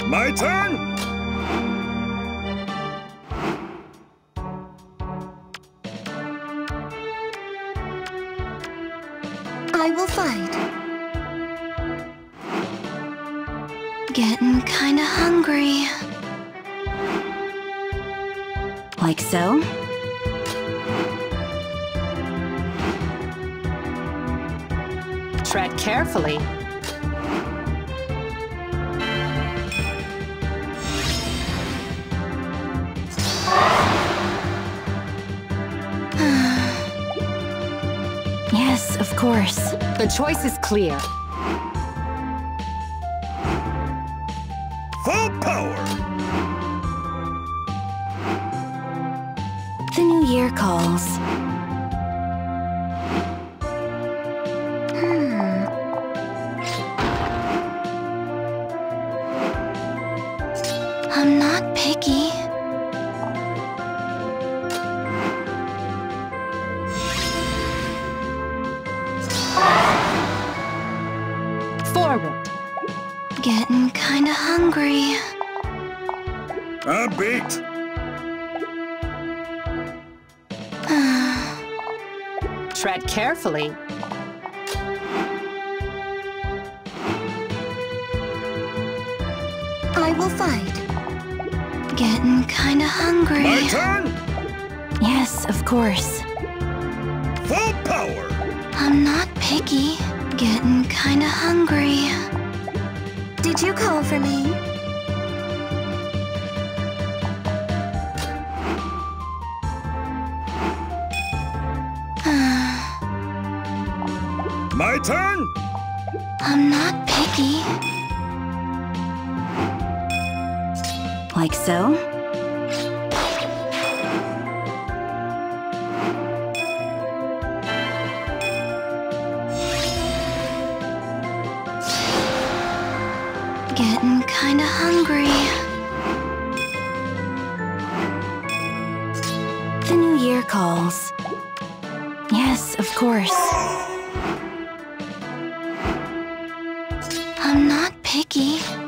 My turn! I will fight. Getting kinda hungry. Like so? Tread carefully. Yes, of course. The choice is clear. Full power! The new year calls. I'm not picky. Forward. Getting kinda hungry. A beat! Tread carefully. I will fight. Getting kinda hungry. My turn! Yes, of course. Full power! I'm not picky. Getting kinda hungry. Did you call for me? My turn! I'm not picky. Like so? Getting kinda hungry. The new year calls. Yes, of course. I'm not picky.